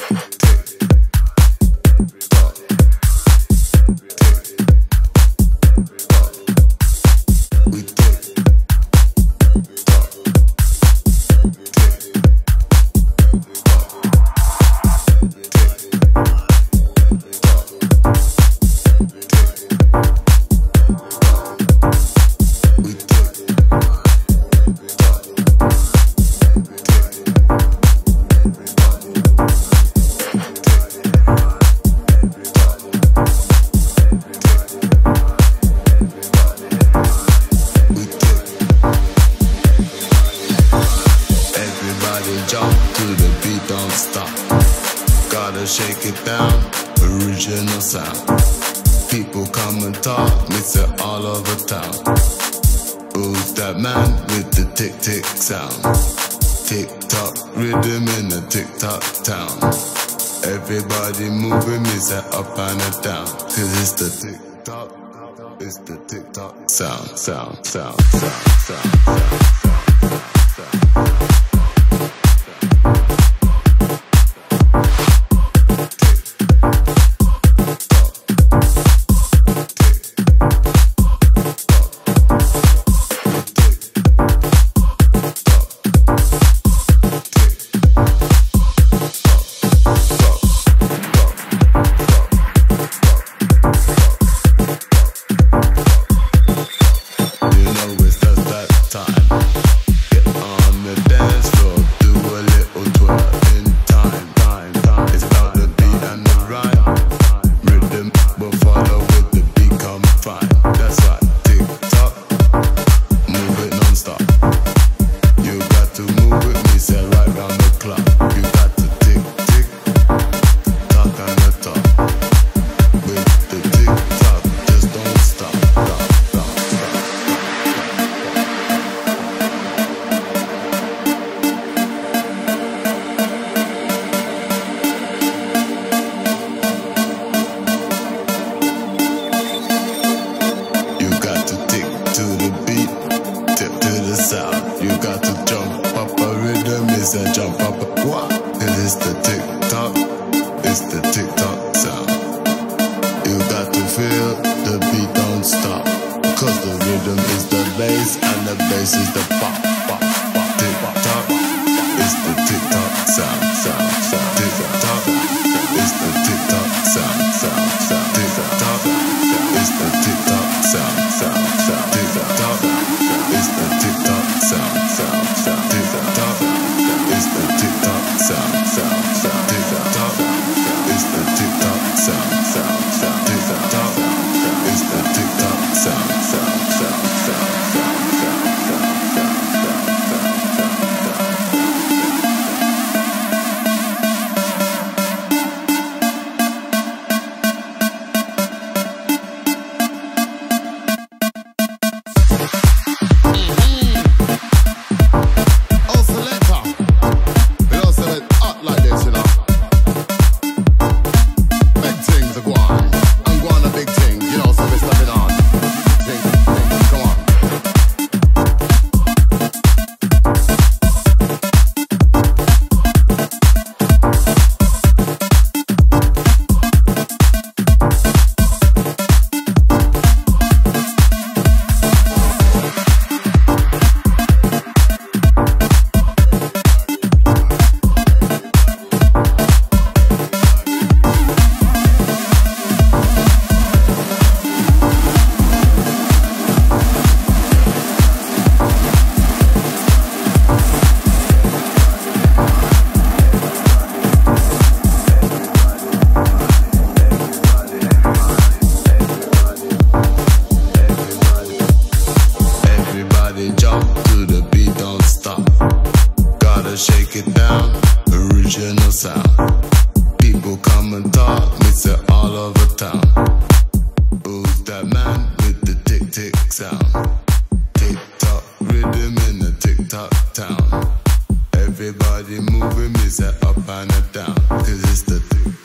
Shake it down, original sound. People come and talk, mix it all over town. Who's that man with the tick-tick sound? Tick-tock rhythm in the tick-tock town. Everybody moving, mix it up and it down. Cause it's the tick-tock, it's the tick-tock sound, sound, sound, sound, sound, sound, sound, sound. Jump up, what? It is the tick-tock, it's the tick-tock sound. You got to feel the beat don't stop. Cause the rhythm is the bass and the bass is the pop, pop, pop. Tick-tock, it's the tick-tock sound, sound, sound. Tick-tock, it's the tick-tock sound, sound, sound. Tick-tock, it's the tick-tock sound, sound, sound. Tick-tock, it's the tick-tock sound, sound, sound. Tick-tock, it's the tick-tock sound, sound, sound. Tick-tock, it's the tick-tock sound, sound, sound. Tick-tock, it's the tick-tock sound, sound, sound, sound, sound, sound, shake it down, original sound. People come and talk, mix it all over town. Who's that man with the tick-tick sound? Tick-tock rhythm in the tick-tock town. Everybody moving, mix it up and it down. Cause it's the tick